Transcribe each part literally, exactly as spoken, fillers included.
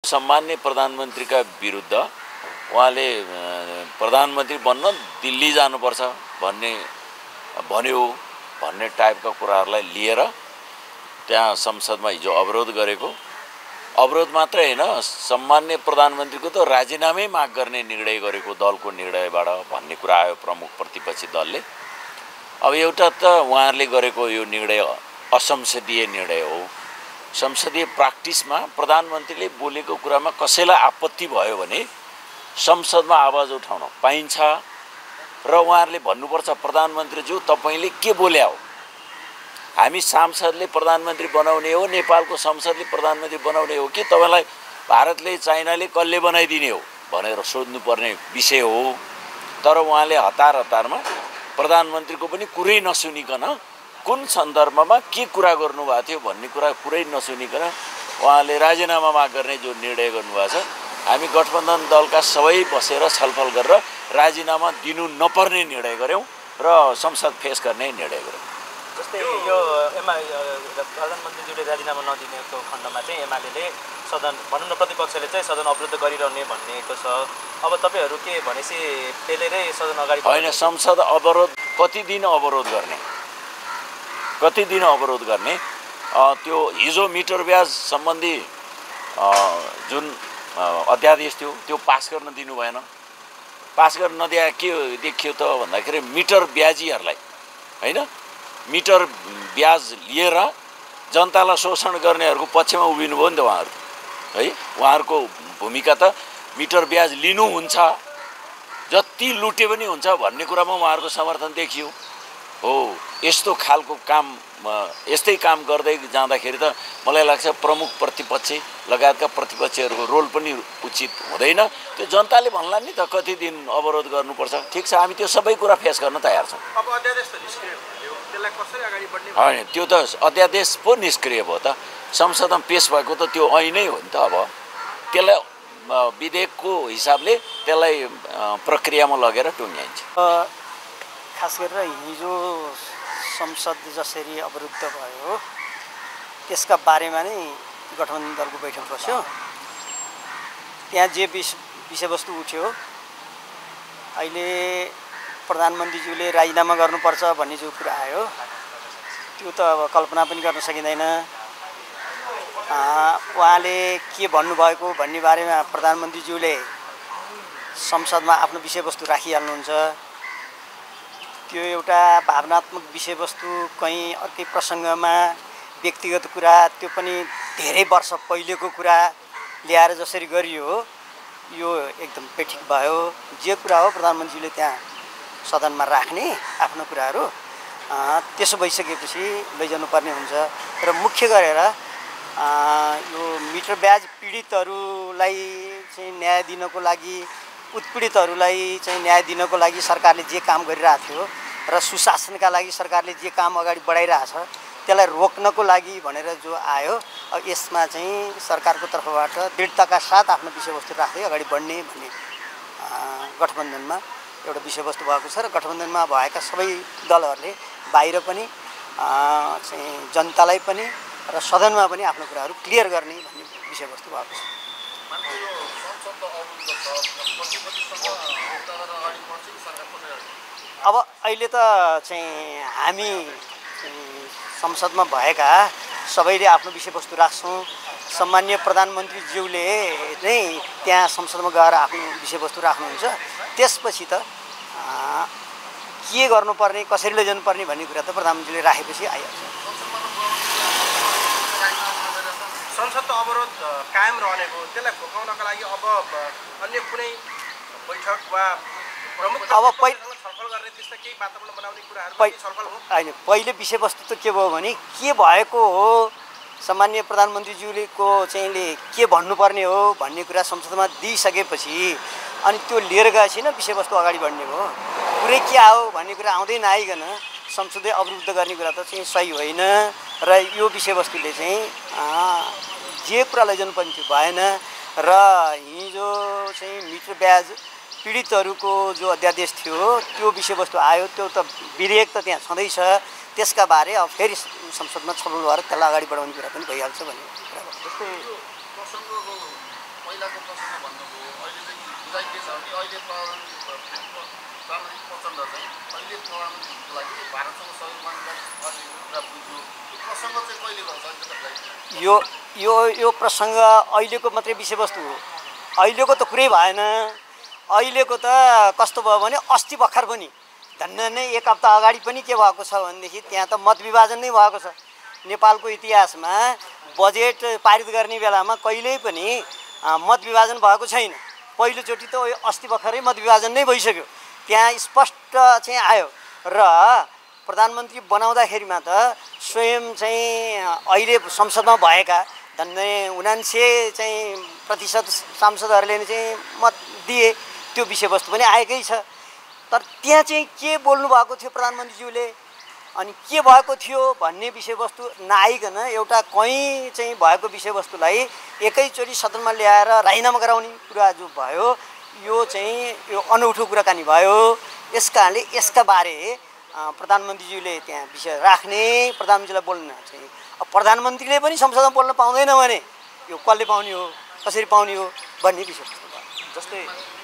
सम्मान्य प्रधानमन्त्रीका विरुद्ध उहाँले प्रधानमन्त्री बन्न दिल्ली जानुपर्छ भन्ने भन्यो भन्ने टाइपका कुराहरूलाई लिएर त्यहाँ संसदमा हिजो अवरोध गरेको, अवरोध मात्रै हैन सम्मान्य प्रधानमन्त्रीको त राजीनामै माग गर्ने निर्णय गरेको दलको निर्णयबाट भन्ने कुरा आयो प्रमुख प्रतिपक्षी दलले। अब एउटा त उहाँहरूले गरेको यो निर्णय असंसदीय निर्णय हो। संसदीय प्र्याक्टिसमा प्रधानमन्त्रीले बोलेको कुरामा कसैलाई आपत्ति भयो भने संसदमा आवाज उठाउन पाइन्छ र उहाँहरूले भन्नुपर्छ प्रधानमन्त्रीज्यू तपाईले के बोल्या हो, हामी सांसदले प्रधानमन्त्री बनाउने हो, नेपालको संसदले प्रधानमन्त्री बनाउने हो कि तपाईलाई भारतले चाइनाले कसले बनाइदिने हो भनेर सोध्नुपर्ने विषय हो। तर उहाँले हतार हतारमा प्रधानमन्त्रीको पनि कुरै नसुनिकन कुन सन्दर्भमा के कुरा गर्नुभएको थियो भन्ने कुरा कुरै नसुनिकन उहाँले राजीनामा माग गर्ने जो निर्णय गर्नुभएको छ, हामी गठबन्धन दलका सबै बसेर छलफल गरेर राजीनामा दिनु नपर्ने निर्णय गर्यौं र संसद फेस गर्ने निर्णय गर्यौं। जस्तै यो एमा प्रधानमन्त्रीज्यूले राजीनामा नदिनेको खण्डमा चाहिँ एमाले सदन भनौँ न प्रतिपक्षले चाहिँ सदन अवरुद्ध गरिरहने भन्नेको छ। अब तपाईहरु के भनेसी पेलेरै सदन अगाडि हैन, संसद अवरोध कति दिन अवरोध गर्ने कति दिन अवरोध गर्ने त्यो हिजो मिटर ब्याज सम्बन्धी जुन अध्यादेश थियो त्यो पास गर्न दिनु भएन। पास गर्न नदिए के देखियो त भन्दाखेरि मिटर ब्याजीहरूलाई हैन मिटर ब्याज लिएर जनतालाई शोषण गर्नेहरूको पक्षमा उभिनु भयो नि त उहाँहरू है। उहाँहरूको भूमिका त मिटर ब्याज लिनु हुन्छ, जति लुटे पनि हुन्छ भन्ने कुरामा उहाँहरूको समर्थन देखियो हो। यस्तो खालको काम यस्तै काम गर्दै जाँदाखेरि त मलाई लाग्छ प्रमुख प्रतिपक्षी लगायतका प्रतिपक्षीहरूको रोल पनि उचित हुँदैन। त्यो जनताले भन्ला नि त कति दिन अवरोध गर्नुपर्छ। ठिक छ, हामी त्यो सबै कुरा फेस गर्न तयार छौँ। अब अध्यादेश त निष्क्रिय भयो, त्यसलाई कसरी अगाडि बढ्ने? हैन, त्यो त अध्यादेश पो निष्क्रिय भयो त, संसदमा पेश भएको त त्यो ऐनै हो नि त। अब त्यसलाई विधेयकको हिसाबले त्यसलाई प्रक्रियामा लगेर टुङ्ग्याइन्छ। खास गरेर हिजो संसद जसरी अवरुद्ध भयो त्यसका बारेमा नै गठबन्धन दलको बैठक बस्यो। त्यहाँ जे विषयवस्तु उठ्यो, अहिले प्रधानमन्त्रीज्यूले राजीनामा गर्नुपर्छ भन्ने जो कुरा आयो त्यो त अब कल्पना पनि गर्न सकिँदैन। उहाँले के भन्नुभएको भन्ने बारेमा प्रधानमन्त्रीज्यूले संसदमा आफ्नो विषयवस्तु राखिहाल्नुहुन्छ। त्यो एउटा भावनात्मक विषयवस्तु कहीँ अर्कै प्रसङ्गमा व्यक्तिगत कुरा, त्यो पनि धेरै वर्ष पहिलेको कुरा ल्याएर जसरी गरियो यो एकदम पेठिक भयो। जे कुरा हो प्रधानमन्त्रीले त्यहाँ सदनमा राख्ने आफ्नो कुराहरू त्यसो भइसकेपछि लैजानुपर्ने हुन्छ। र मुख्य गरेर यो मिटर ब्याज पीडितहरूलाई चाहिँ न्याय दिनको लागि, उत्पीडितहरूलाई चाहिँ न्याय दिनको लागि सरकारले जे काम गरिरहेको थियो र सुशासनका लागि सरकारले जे काम अगाडि बढाइरहेछ त्यसलाई रोक्नको लागि भनेर जो आयो, अब यसमा चाहिँ सरकारको तर्फबाट दृढताका साथ आफ्नो विषयवस्तु राख्दै अगाडि बढ्ने भन्ने गठबन्धनमा एउटा विषयवस्तु भएको छ। र गठबन्धनमा भएका सबै दलहरूले बाहिर पनि चाहिँ जनतालाई पनि र सदनमा पनि आफ्नो कुराहरू क्लियर गर्ने भन्ने विषयवस्तु भएको छ। अब अहिले त चाहिँ हामी संसदमा भएका सबैले आफ्नो विषयवस्तु राख्छौँ। सम्मान्य प्रधानमन्त्रीज्यूले नै त्यहाँ संसदमा गएर आफ्नो विषयवस्तु राख्नुहुन्छ। त्यसपछि त के गर्नुपर्ने, कसरी लैजानुपर्ने भन्ने कुरा त प्रधानमन्त्रीले राखेपछि आइहाल्छ। संसद त अवरोध कायम रहनेको, त्यसलाई भोकाउनका लागि अब अन्य कुनै बैठक वा प्रमुख अब पहिले छलफल गर्ने त्यस्ता केही वातावरण बनाउने कुराहरू छलफल हो? हैन, पहिले विषयवस्तु त के भयो भने के भएको हो, सामान्य प्रधानमन्त्रीज्यूले को चाहिँले के भन्नुपर्ने हो भन्ने कुरा संसदमा दिइसकेपछि अनि त्यो लिएर गएपछि न विषयवस्तु अगाडि बढ्ने हो। पुरै के हो भन्ने कुरा आउँदै नआइकन संसदले अवरुद्ध गर्ने कुरा त चाहिँ सही होइन। र यो विषयवस्तुले चाहिँ जे कुरा लैजानुपर्ने थियो भएन। र हिजो चाहिँ मिटर ब्याज पीडितहरूको जो अध्यादेश थियो त्यो विषयवस्तु आयो, त्यो त विधेयक त त्यहाँ छँदैछ। त्यसका बारे अब फेरि संसदमा छलफल भएर त्यसलाई अगाडि बढाउने कुरा पनि भइहाल्छ भन्ने कुरा। जस्तै पहिलाको प्रसङ्ग भन्नुभयो, अहिले चाहिँ बुझाइ के छ भने अहिले प्रधानमन्त्री प्रचण्ड चाहिँ अहिले प्रधानमन्त्रीको लागि भारतसँग सहयोग माग्दाखेरि कुरा बुझ्यो, यो प्रसङ्ग चाहिँ कहिले गर्छ? यो यो यो प्रसङ्ग अहिलेको मात्रै विषयवस्तु हो। अहिलेको त कुरै भएन। अहिलेको त कस्तो भयो भने अस्ति भर्खर पनि धन्न नै एक हप्ता अगाडि पनि के भएको छ भनेदेखि त्यहाँ त मत विभाजन नै भएको छ। नेपालको इतिहासमा बजेट पारित गर्ने बेलामा कहिल्यै पनि मत विभाजन भएको छैन। पहिलोचोटि त अस्ति भर्खरै मत विभाजन नै भइसक्यो। त्यहाँ स्पष्ट चाहिँ आयो र प्रधानमन्त्री बनाउँदाखेरिमा त स्वयं चाहिँ अहिले संसदमा भएका धन्नै उनान्से चाहिँ प्रतिशत सांसदहरूले चाहिँ मत दिए, त्यो विषयवस्तु पनि आएकै छ। तर त्यहाँ चाहिँ के बोल्नु भएको थियो प्रधानमन्त्रीज्यूले अनि के भएको थियो भन्ने विषयवस्तु नआइकन एउटा कहीँ चाहिँ भएको विषयवस्तुलाई एकैचोटि सदनमा ल्याएर राजीनामा गराउने कुरा जो भयो, यो चाहिँ यो अनौठो कुराकानी भयो। यस कारणले यसका बारे प्रधानमन्त्रीज्यूले त्यहाँ विषय राख्ने, प्रधानमन्त्रीलाई बोल्न चाहिँ अब प्रधानमन्त्रीले पनि संसदमा बोल्न पाउँदैन भने यो कसले पाउने हो, कसरी पाउने हो भन्ने विषय। जस्तै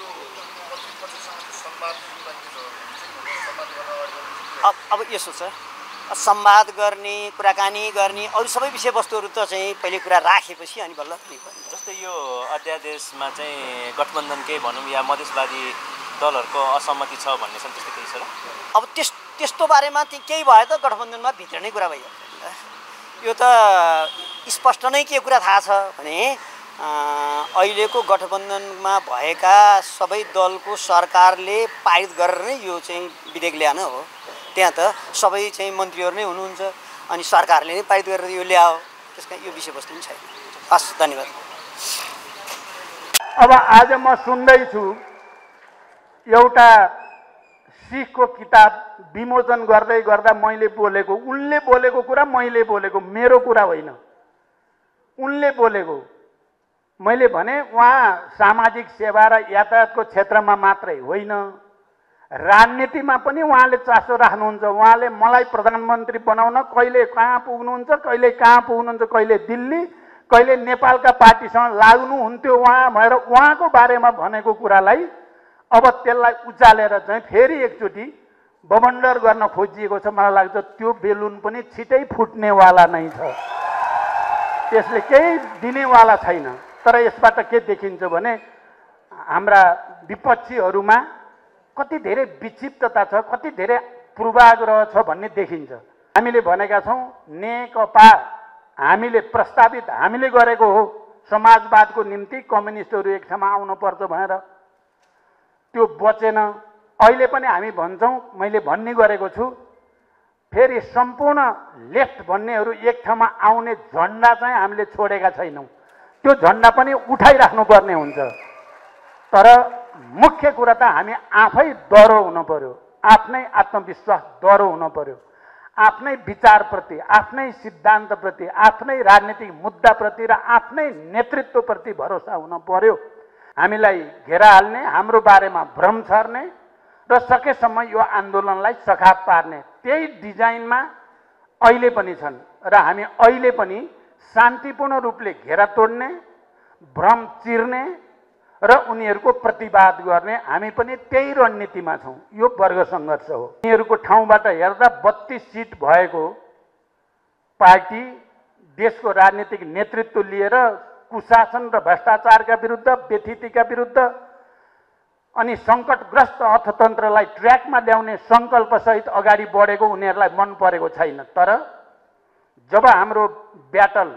अब अब यसो छ, संवाद गर्ने, कुराकानी गर्ने, अरू सबै विषयवस्तुहरू त चाहिँ पहिले कुरा राखेपछि अनि बल्ल पनि पर्ने। जस्तै यो अध्यादेशमा चाहिँ गठबन्धनकै भनौँ या मधेसवादी दलहरूको असहमति छ भन्ने छ, त्यस्तो केही छ र? अब त्यस त्यस्तो बारेमा चाहिँ केही भयो त गठबन्धनमा भित्र नै कुरा भइहाल्छ। यो त स्पष्ट नै के कुरा थाहा छ भने अहिलेको गठबन्धनमा भएका सबै दलको सरकारले पारित गरेर नै यो चाहिँ विधेयक ल्याएन हो। त्यहाँ त सबै चाहिँ मन्त्रीहरू नै हुनुहुन्छ अनि सरकारले नै पारित गरेर यो ल्यायो। त्यसका यो विषयवस्तु पनि छैन। हस्, धन्यवाद। अब आज म सुन्दैछु एउटा सिखको किताब विमोचन गर्दै गर्दा मैले बोलेको, उनले बोलेको कुरा मैले बोलेको, मेरो कुरा होइन, उनले बोलेको। मैले भने उहाँ सामाजिक सेवा र यातायातको क्षेत्रमा मात्रै होइन, राजनीतिमा पनि उहाँले चासो राख्नुहुन्छ। उहाँले मलाई प्रधानमन्त्री बनाउन कहिले कहाँ पुग्नुहुन्छ, कहिले कहाँ पुग्नुहुन्छ, कहिले दिल्ली, कहिले नेपालका पार्टीसँग लाग्नुहुन्थ्यो उहाँ भएर उहाँको बारेमा भनेको कुरालाई अब त्यसलाई उचालेर चाहिँ फेरि एकचोटि बमण्डर गर्न खोजिएको छ। मलाई लाग्छ त्यो बेलुन पनि छिटै फुट्नेवाला नै छ, त्यसले केही दिनेवाला छैन। तर यसबाट के देखिन्छ भने हाम्रा विपक्षीहरूमा कति धेरै विक्षिप्तता छ, कति धेरै पूर्वाग्रह छ भन्ने देखिन्छ। हामीले भनेका छौँ नेकपा हामीले प्रस्तावित हामीले गरेको हो समाजवादको निम्ति कम्युनिस्टहरू एक ठाउँमा आउनुपर्छ भनेर, त्यो बचेन। अहिले पनि हामी भन्छौँ, मैले भन्ने गरेको छु, फेरि सम्पूर्ण लेफ्ट भन्नेहरू एक ठाउँमा आउने झन्डा चाहिँ हामीले छोडेका छैनौँ। त्यो झन्डा पनि उठाइराख्नुपर्ने हुन्छ। तर मुख्य कुरा त हामी आफै दह्रो हुनु पर्यो, आफ्नै आत्मविश्वास दह्रो हुनु पर्यो, आफ्नै विचारप्रति, आफ्नै सिद्धान्तप्रति, आफ्नै राजनीतिक मुद्दाप्रति र आफ्नै नेतृत्वप्रति भरोसा हुनु पर्यो। हामीलाई घेरा हाल्ने, हाम्रो बारेमा भ्रम छर्ने र सकेसम्म यो आन्दोलनलाई सखाप पार्ने त्यही डिजाइनमा अहिले पनि छन् र हामी अहिले पनि शान्तिपूर्ण रूपले घेरा तोड्ने, भ्रम चिर्ने र उनीहरूको प्रतिवाद गर्ने हामी पनि त्यही रणनीतिमा छौँ। यो वर्ग सङ्घर्ष हो। उनीहरूको ठाउँबाट हेर्दा बत्तीस सिट भएको पार्टी देशको राजनीतिक नेतृत्व लिएर कुशासन र भ्रष्टाचारका विरुद्ध, व्यथितिका विरुद्ध अनि सङ्कटग्रस्त अर्थतन्त्रलाई ट्र्याकमा ल्याउने सङ्कल्पसहित अगाडि बढेको उनीहरूलाई मन परेको छैन। तर जब हाम्रो ब्याटल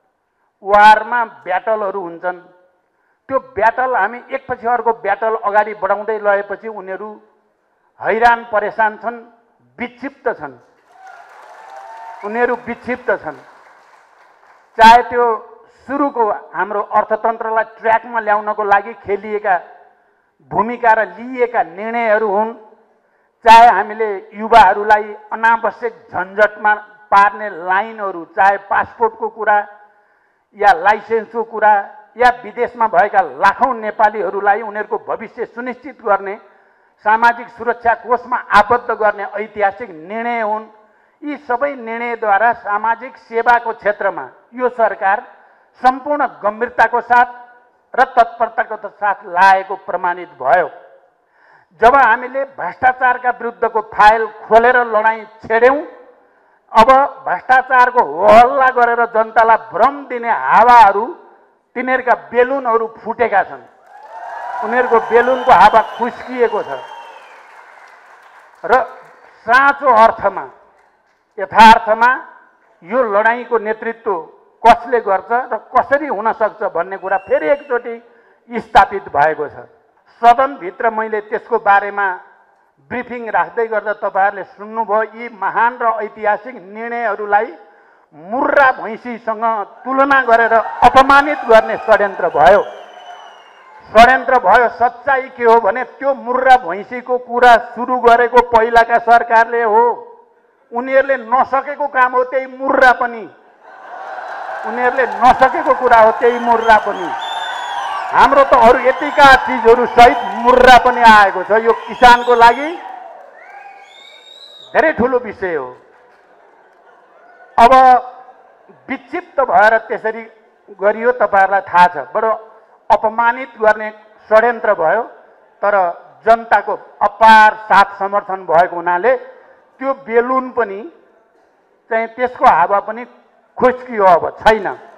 वारमा ब्याटलहरू हुन्छन्, त्यो ब्याटल हामी एकपछि अर्को ब्याटल अगाडि बढाउँदै लगेपछि उनीहरू हैरान परेशान छन्, विक्षिप्त छन्, उनीहरू विक्षिप्त छन्। चाहे त्यो सुरुको हाम्रो अर्थतन्त्रलाई ट्र्याकमा ल्याउनको लागि खेलिएका भूमिका र लिएका निर्णयहरू हुन्, चाहे हामीले युवाहरूलाई अनावश्यक झन्झटमा पार्ने लाइनहरू, चाहे पासपोर्टको कुरा या लाइसेन्सको कुरा या विदेशमा भएका लाखौँ नेपालीहरूलाई उनीहरूको भविष्य सुनिश्चित गर्ने, सामाजिक सुरक्षा कोषमा आबद्ध गर्ने ऐतिहासिक निर्णय हुन्। यी सबै निर्णयद्वारा सामाजिक सेवाको क्षेत्रमा यो सरकार सम्पूर्ण गम्भीरताको साथ र तत्परताको साथ लागेको प्रमाणित भयो। जब हामीले भ्रष्टाचारका विरुद्धको फाइल खोलेर लडाईँ छेड्यौँ, अब भ्रष्टाचारको होहल्ला गरेर जनतालाई भ्रम दिने हावाहरू, तिनीहरूका बेलुनहरू फुटेका छन्। उनीहरूको बेलुनको हावा खुस्किएको छ र साँचो अर्थमा यथार्थमा यो लडाईँको नेतृत्व कसले गर्छ र कसरी हुन सक्छ भन्ने कुरा फेरि एकचोटि स्थापित भएको छ। सदनभित्र मैले त्यसको बारेमा ब्रिफिङ राख्दै गर्दा तपाईँहरूले सुन्नुभयो, यी महान र ऐतिहासिक निर्णयहरूलाई मुर्रा भैँसीसँग तुलना गरेर अपमानित गर्ने षड्यन्त्र भयो। षड्यन्त्र भयो। सच्चाइ के हो भने त्यो मुर्रा भैँसीको कुरा सुरु गरेको पहिलाका सरकारले हो। उनीहरूले नसकेको काम हो त्यही मुर्रा पनि, उनीहरूले नसकेको कुरा हो त्यही मुर्रा पनि। हाम्रो त अरू यतिका चिजहरू सहित मुर्रा पनि आएको छ। यो किसानको लागि धेरै ठुलो विषय हो। अब विक्षिप्त भएर त्यसरी गरियो, तपाईँहरूलाई थाहा छ, बडो अपमानित गर्ने षड्यन्त्र भयो। तर जनताको अपार साथ समर्थन भएको हुनाले त्यो बेलुन पनि चाहिँ त्यसको हावा पनि खुस्कियो, अब छैन।